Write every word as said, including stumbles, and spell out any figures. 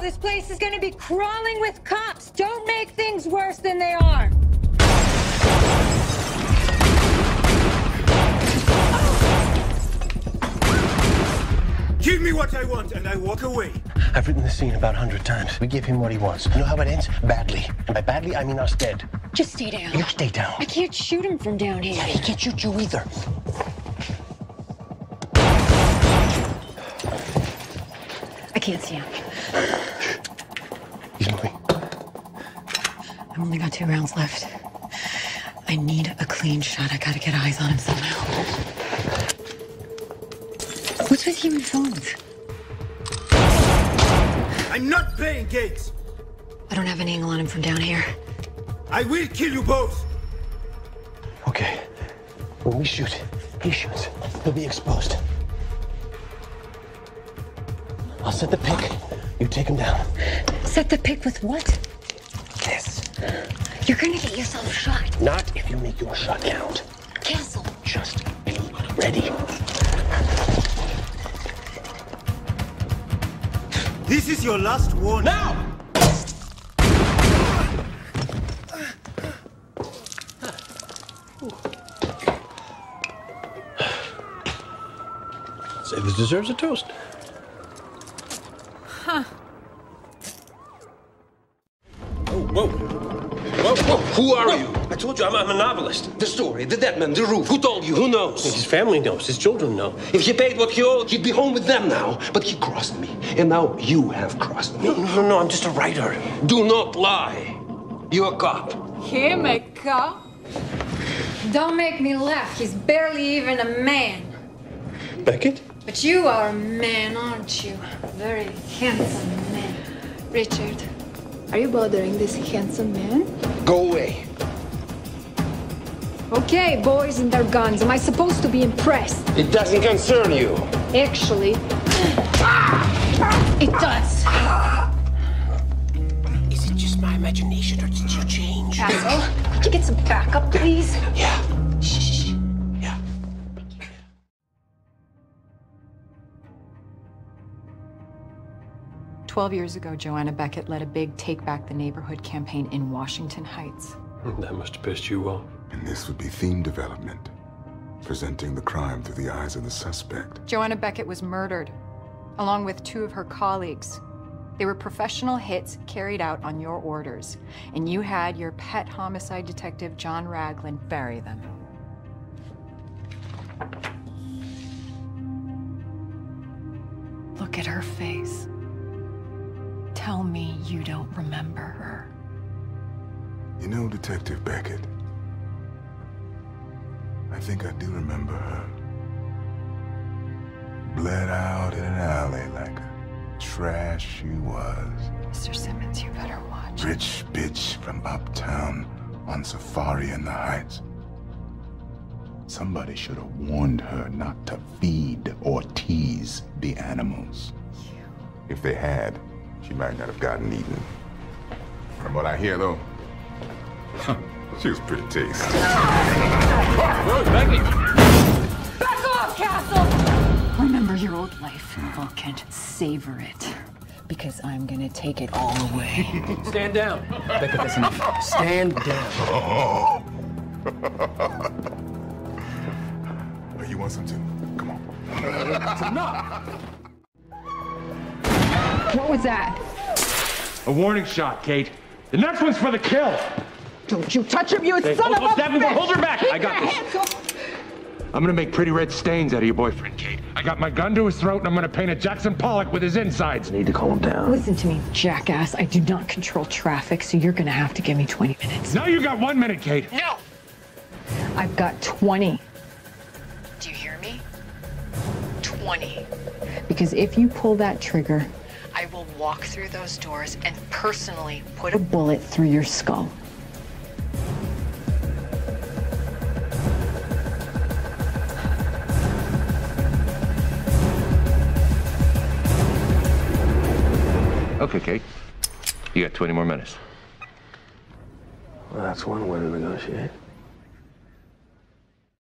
now, this place is gonna be crawling with cops. Don't make things worse than they are. Give me what I want and I walk away. I've written the scene about a hundred times. We give him what he wants. You know how it ends? Badly. And by badly, I mean us dead. Just stay down. You stay down. I can't shoot him from down here. Yeah, he can't shoot you either. I can't see him. He's moving. I've only got two rounds left. I need a clean shot. I gotta get eyes on him somehow. What's with human phones? I'm not playing games. I don't have an angle on him from down here. I will kill you both. Okay. When we shoot, he shoots. He'll be exposed. I'll set the pick. You take him down. Set the pick with what? This. You're gonna get yourself shot. Not if you make your shot count. Castle. Just be ready. This is your last warning. Now! Say this deserves a toast. Huh. Whoa, whoa. Whoa, whoa. Who are you? I told you I'm, I'm a novelist. The story, the dead man, the roof. Who told you? Who knows? His family knows. His children know. If he paid what he owed, he'd be home with them now. But he crossed me. And now you have crossed me. No, no, no. I'm just a writer. Do not lie. You're a cop. Him a cop? Don't make me laugh. He's barely even a man. Beckett? But you are a man, aren't you? Very handsome man. Richard. Are you bothering this handsome man? Go away. Okay, boys and their guns. Am I supposed to be impressed? It doesn't concern you. Actually, it does. Is it just my imagination or did you change? Asshole, could you get some backup, please? Yeah. Shh. Yeah. Twelve years ago, Joanna Beckett led a big Take Back the Neighborhood campaign in Washington Heights. That must have pissed you off. And this would be theme development, presenting the crime through the eyes of the suspect. Joanna Beckett was murdered, along with two of her colleagues. They were professional hits carried out on your orders, and you had your pet homicide detective, John Raglan, bury them. Look at her face. Tell me you don't remember her. You know, Detective Beckett, I think I do remember her. Bled out in an alley like a trash she was. Mister Simmons, you better watch. Rich bitch from uptown on safari in the Heights. Somebody should have warned her not to feed or tease the animals. You. If they had, she might not have gotten eaten. From what I hear, though, she was pretty tasty. Whoa, Beckett! Back off, Castle! Remember your old life, Vulcan. Savor it. Because I'm gonna take it all away. Stand down. Beckett, that's enough. Stand down. Oh. Oh, you want some too? Come on. That's enough. What was that? A warning shot, Kate. The next one's for the kill. Don't you touch him, you Hey, son hold, of a hold, bitch! hold her back. Keep I got your this. hands off. I'm gonna make pretty red stains out of your boyfriend, Kate. I got my gun to his throat and I'm gonna paint a Jackson Pollock with his insides. Need to calm down. Listen to me, jackass. I do not control traffic, so you're gonna have to give me twenty minutes. Now you got one minute, Kate. No! I've got twenty. Do you hear me? twenty. Because if you pull that trigger, I will walk through those doors and personally put a bullet through your skull. Okay, Kate. You got twenty more minutes. Well, that's one way to negotiate.